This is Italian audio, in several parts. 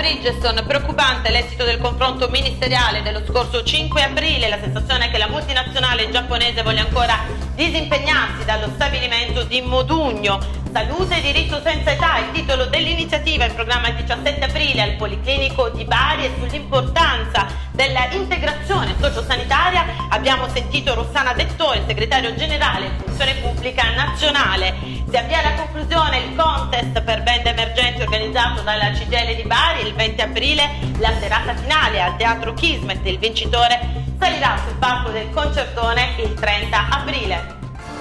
Bridgestone, preoccupante l'esito del confronto ministeriale dello scorso 5 aprile. La sensazione è che la multinazionale giapponese voglia ancora disimpegnarsi dallo stabilimento di Modugno. Salute e diritto senza età, il titolo dell'iniziativa in programma il 17 aprile al Policlinico di Bari, e sull'importanza della integrazione sociosanitaria abbiamo sentito Rossana Dettori, segretario generale in funzione pubblica nazionale. Si avvia alla conclusione il contest per band emergenti organizzato dalla CGIL di Bari. Il 20 aprile la serata finale al Teatro Kismet. Il vincitore salirà sul palco del concertone il 30 aprile.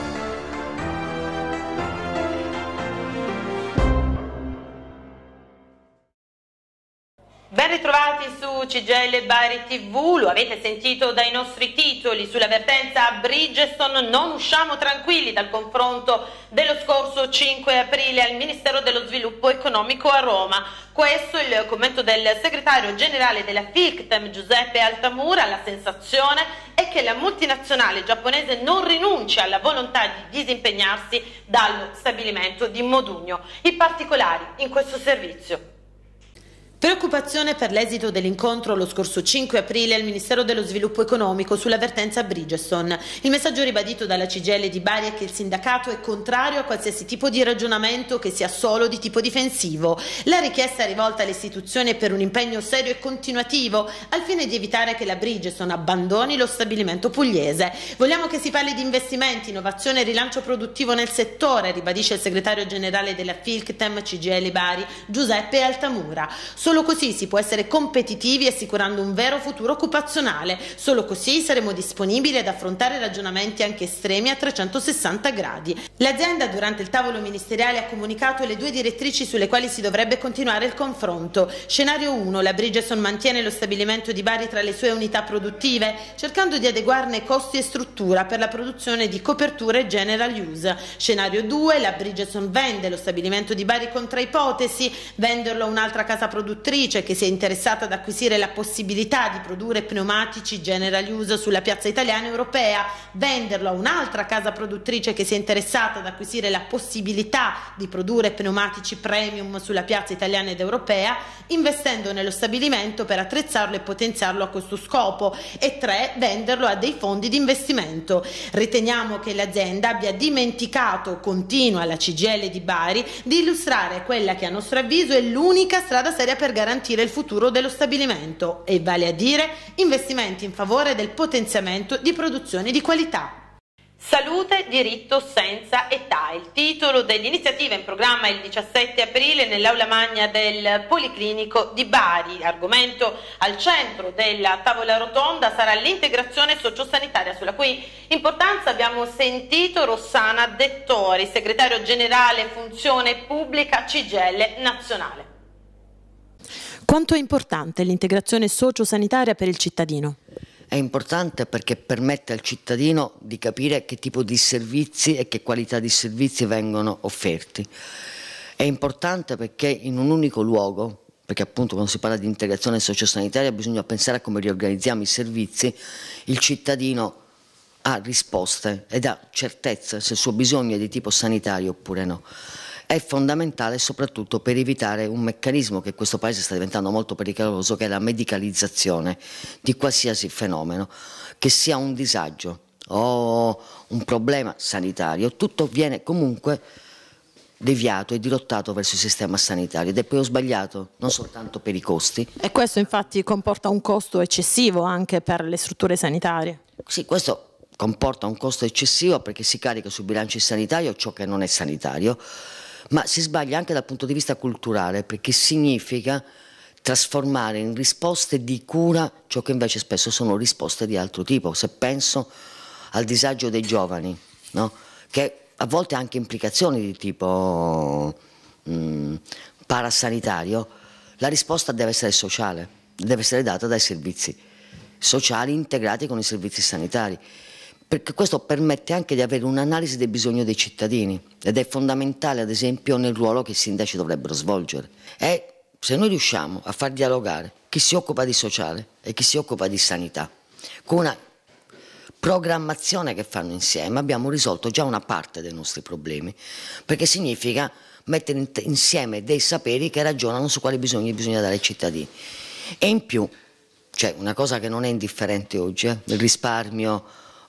Ben ritrovati su CGIL Bari TV, lo avete sentito dai nostri titoli. Sull'avvertenza Bridgestone non usciamo tranquilli dal confronto dello scorso 5 aprile al Ministero dello Sviluppo Economico a Roma. Questo è il commento del segretario generale della FICTEM Giuseppe Altamura. La sensazione è che la multinazionale giapponese non rinunci alla volontà di disimpegnarsi dallo stabilimento di Modugno. I particolari in questo servizio. Preoccupazione per l'esito dell'incontro lo scorso 5 aprile al Ministero dello Sviluppo Economico sull'avvertenza Bridgestone. Il messaggio ribadito dalla CGIL di Bari è che il sindacato è contrario a qualsiasi tipo di ragionamento che sia solo di tipo difensivo. La richiesta rivolta alle istituzioni è per un impegno serio e continuativo al fine di evitare che la Bridgestone abbandoni lo stabilimento pugliese. Vogliamo che si parli di investimenti, innovazione e rilancio produttivo nel settore, ribadisce il segretario generale della FICTEM CGIL Bari Giuseppe Altamura. Solo così si può essere competitivi assicurando un vero futuro occupazionale. Solo così saremo disponibili ad affrontare ragionamenti anche estremi a 360 gradi. L'azienda durante il tavolo ministeriale ha comunicato le due direttrici sulle quali si dovrebbe continuare il confronto. Scenario 1. La Bridgestone mantiene lo stabilimento di Bari tra le sue unità produttive, cercando di adeguarne costi e struttura per la produzione di coperture general use. Scenario 2. La Bridgestone vende lo stabilimento di Bari con tre ipotesi: venderlo a un'altra casa produttiva che si è interessata ad acquisire la possibilità di produrre pneumatici general use sulla piazza italiana e europea, venderlo a un'altra casa produttrice che si è interessata ad acquisire la possibilità di produrre pneumatici premium sulla piazza italiana ed europea, investendo nello stabilimento per attrezzarlo e potenziarlo a questo scopo, e 3. venderlo a dei fondi di investimento. Riteniamo che l'azienda abbia dimenticato, continua la CGIL di Bari, di illustrare quella che a nostro avviso è l'unica strada seria per garantire il futuro dello stabilimento, e vale a dire investimenti in favore del potenziamento di produzione di qualità. Salute, diritto senza età, il titolo dell'iniziativa in programma il 17 aprile nell'aula magna del Policlinico di Bari. Argomento al centro della tavola rotonda sarà l'integrazione sociosanitaria, sulla cui importanza abbiamo sentito Rossana Dettori, segretario generale funzione pubblica CGIL nazionale. Quanto è importante l'integrazione sociosanitaria per il cittadino? È importante perché permette al cittadino di capire che tipo di servizi e che qualità di servizi vengono offerti. È importante perché in un unico luogo, perché appunto quando si parla di integrazione sociosanitaria bisogna pensare a come riorganizziamo i servizi, il cittadino ha risposte ed ha certezza se il suo bisogno è di tipo sanitario oppure no. È fondamentale soprattutto per evitare un meccanismo che in questo Paese sta diventando molto pericoloso, che è la medicalizzazione di qualsiasi fenomeno, che sia un disagio o un problema sanitario, tutto viene comunque deviato e dirottato verso il sistema sanitario, ed è poi sbagliato non soltanto per i costi. E questo infatti comporta un costo eccessivo anche per le strutture sanitarie. Sì, questo comporta un costo eccessivo perché si carica sul bilancio sanitario ciò che non è sanitario, ma si sbaglia anche dal punto di vista culturale, perché significa trasformare in risposte di cura ciò che invece spesso sono risposte di altro tipo. Se penso al disagio dei giovani, no? Che a volte ha anche implicazioni di tipo parasanitario, la risposta deve essere sociale, deve essere data dai servizi sociali integrati con i servizi sanitari, perché questo permette anche di avere un'analisi del bisogno dei cittadini, ed è fondamentale ad esempio nel ruolo che i sindaci dovrebbero svolgere. E se noi riusciamo a far dialogare chi si occupa di sociale e chi si occupa di sanità con una programmazione che fanno insieme, abbiamo risolto già una parte dei nostri problemi, perché significa mettere insieme dei saperi che ragionano su quali bisogni bisogna dare ai cittadini. E in più, cioè una cosa che non è indifferente oggi, il risparmio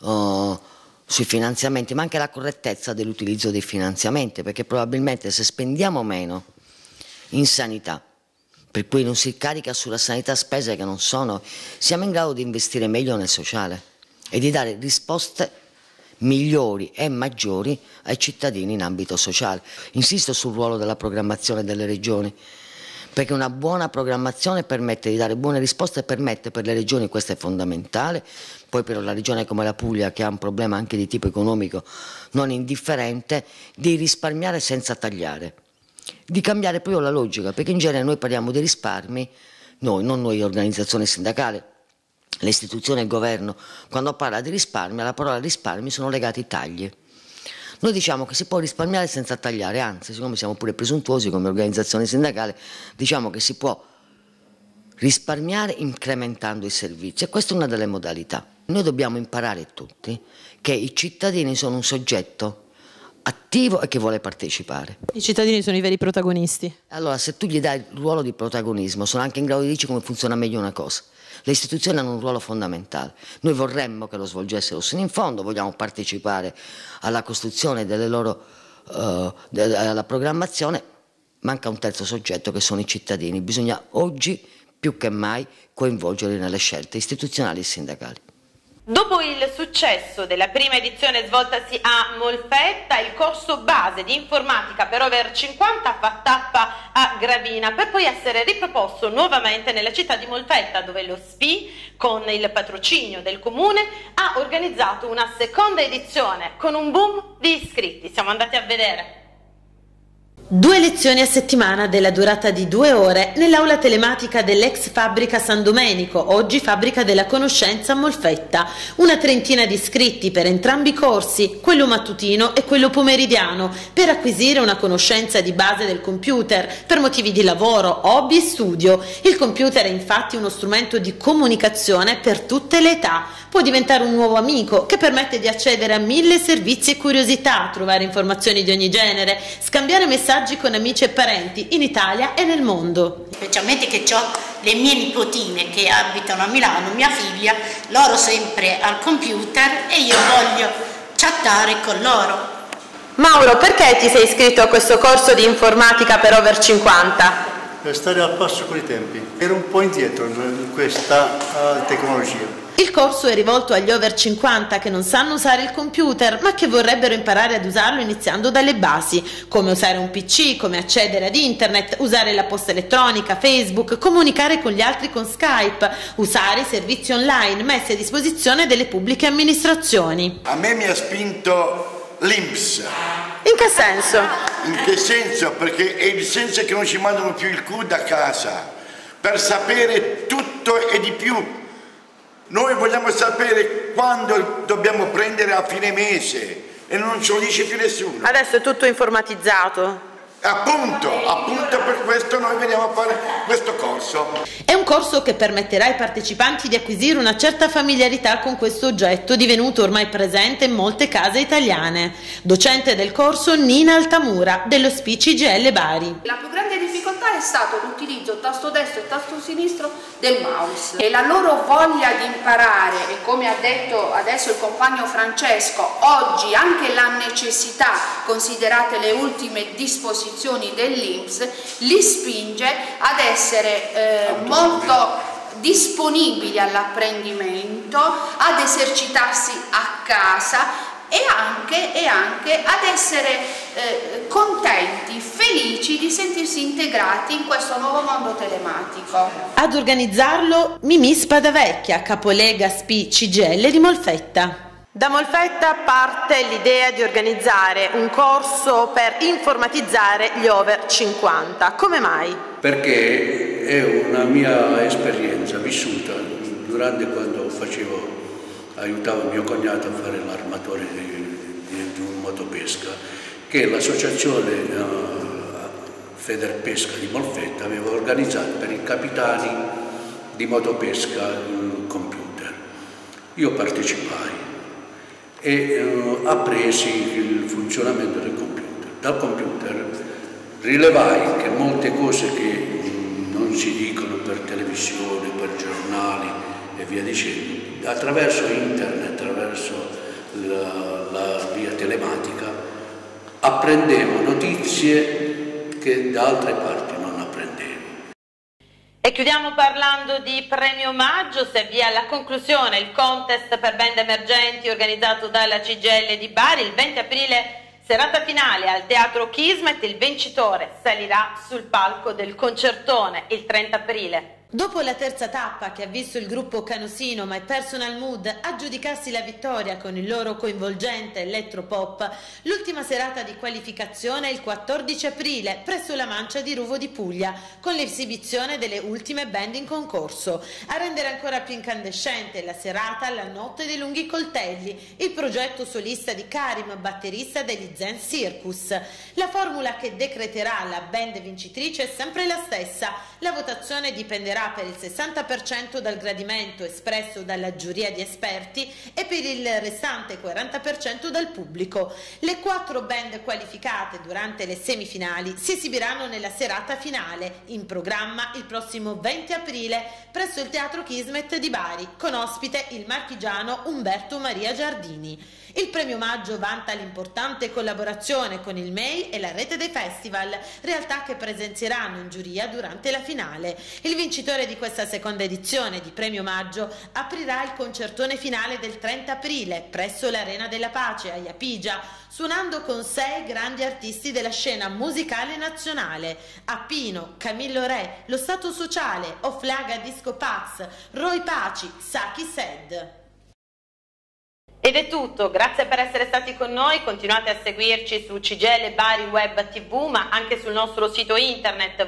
sui finanziamenti, ma anche la correttezza dell'utilizzo dei finanziamenti, perché probabilmente se spendiamo meno in sanità, per cui non si carica sulla sanità spese che non sono, siamo in grado di investire meglio nel sociale e di dare risposte migliori e maggiori ai cittadini in ambito sociale. Insisto sul ruolo della programmazione delle regioni, perché una buona programmazione permette di dare buone risposte e permette per le regioni, questo è fondamentale, poi per una regione come la Puglia che ha un problema anche di tipo economico non indifferente, di risparmiare senza tagliare, di cambiare proprio la logica, perché in genere noi parliamo di risparmi, noi, non noi organizzazione sindacale, le istituzioni e il governo, quando parla di risparmio, alla parola risparmi sono legati i tagli. Noi diciamo che si può risparmiare senza tagliare, anzi, siccome siamo pure presuntuosi come organizzazione sindacale, diciamo che si può risparmiare incrementando i servizi, e questa è una delle modalità. Noi dobbiamo imparare tutti che i cittadini sono un soggetto attivo e che vuole partecipare. I cittadini sono i veri protagonisti. Allora, se tu gli dai il ruolo di protagonismo, sono anche in grado di dirci come funziona meglio una cosa. Le istituzioni hanno un ruolo fondamentale. Noi vorremmo che lo svolgessero sino in fondo, vogliamo partecipare alla costruzione delle loro, alla programmazione. Manca un terzo soggetto che sono i cittadini. Bisogna oggi più che mai coinvolgerli nelle scelte istituzionali e sindacali. Dopo il successo della prima edizione svoltasi a Molfetta, il corso base di informatica per over 50 fa tappa a Gravina per poi essere riproposto nuovamente nella città di Molfetta, dove lo SPI, con il patrocinio del comune, ha organizzato una seconda edizione con un boom di iscritti. Siamo andati a vedere. 2 lezioni a settimana della durata di 2 ore nell'aula telematica dell'ex fabbrica San Domenico, oggi fabbrica della conoscenza a Molfetta. Una trentina di iscritti per entrambi i corsi, quello mattutino e quello pomeridiano, per acquisire una conoscenza di base del computer per motivi di lavoro, hobby e studio. Il computer è infatti uno strumento di comunicazione per tutte le età. Può diventare un nuovo amico che permette di accedere a 1000 servizi e curiosità, trovare informazioni di ogni genere, scambiare messaggi con amici e parenti in Italia e nel mondo. Specialmente che ho le mie nipotine che abitano a Milano, mia figlia, loro sempre al computer e io voglio chattare con loro. Mauro, perché ti sei iscritto a questo corso di informatica per over 50? Per stare al passo con i tempi. Ero un po' indietro in questa tecnologia. Il corso è rivolto agli over 50 che non sanno usare il computer ma che vorrebbero imparare ad usarlo iniziando dalle basi, come usare un PC, come accedere ad internet, usare la posta elettronica, Facebook, comunicare con gli altri con Skype, usare i servizi online messi a disposizione delle pubbliche amministrazioni. A me mi ha spinto l'INPS. In che senso? In che senso? Perché è il senso che non ci mandano più il CUD a casa per sapere tutto e di più. Noi vogliamo sapere quando dobbiamo prendere a fine mese e non ce lo dice più nessuno. Adesso è tutto informatizzato. Appunto per questo noi veniamo a fare questo corso. È un corso che permetterà ai partecipanti di acquisire una certa familiarità con questo oggetto divenuto ormai presente in molte case italiane. Docente del corso Nina Altamura dello SPI CGIL Bari. La più grande difficoltà è stato l'utilizzo tasto destro e tasto sinistro del mouse e la loro voglia di imparare, e come ha detto adesso il compagno Francesco, oggi anche la necessità, considerate le ultime disposizioni dell'INPS, li spinge ad essere molto disponibili all'apprendimento, ad esercitarsi a casa e anche ad essere contenti, felici di sentirsi integrati in questo nuovo mondo telematico. Ad organizzarlo Mimì Spadavecchia, capolega SPI CGIL di Molfetta. Da Molfetta parte l'idea di organizzare un corso per informatizzare gli over 50. Come mai? Perché è una mia esperienza vissuta durante quando aiutavo mio cognato a fare l'armatore di un motopesca, che l'associazione Federpesca di Molfetta aveva organizzato per i capitani di motopesca un computer. Io partecipai e appresi il funzionamento del computer. Dal computer rilevai che molte cose che non si dicono per televisione, per giornali e via dicendo, attraverso internet, attraverso la via telematica, apprendevo notizie che da altre parti non apprendevo. E chiudiamo parlando di premio omaggio. Si avvia alla conclusione il contest per band emergenti organizzato dalla CGIL di Bari. Il 20 aprile serata finale al Teatro Kismet, il vincitore salirà sul palco del concertone il 30 aprile. Dopo la terza tappa che ha visto il gruppo Canosino My Personal Mood aggiudicarsi la vittoria con il loro coinvolgente elettropop, l'ultima serata di qualificazione è il 14 aprile presso la Mancia di Ruvo di Puglia, con l'esibizione delle ultime band in concorso. A rendere ancora più incandescente la serata la Notte dei Lunghi Coltelli, il progetto solista di Karim, batterista degli Zen Circus. La formula che decreterà la band vincitrice è sempre la stessa. La votazione dipenderà per il 60% dal gradimento espresso dalla giuria di esperti e per il restante 40% dal pubblico. Le 4 band qualificate durante le semifinali si esibiranno nella serata finale, in programma il prossimo 20 aprile presso il Teatro Kismet di Bari, con ospite il marchigiano Umberto Maria Giardini. Il premio omaggio vanta l'importante collaborazione con il MEI e la Rete dei Festival, realtà che presenzieranno in giuria durante la finale. Il vincitore di questa seconda edizione di premio omaggio aprirà il concertone finale del 30 aprile presso l'Arena della Pace a Iapigia, suonando con 6 grandi artisti della scena musicale nazionale: Appino, Camillo Re, Lo Stato Sociale, Oflaga Disco Pax, Roy Paci, Saki Sed. Ed è tutto, grazie per essere stati con noi, continuate a seguirci su CGIL Bari Web TV, ma anche sul nostro sito internet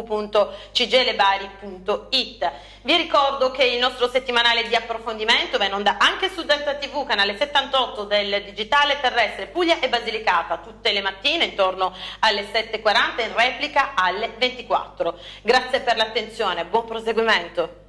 www.cglbari.it. Vi ricordo che il nostro settimanale di approfondimento va in onda anche su Delta TV, canale 78 del digitale terrestre Puglia e Basilicata, tutte le mattine intorno alle 7:40, in replica alle 24. Grazie per l'attenzione, buon proseguimento.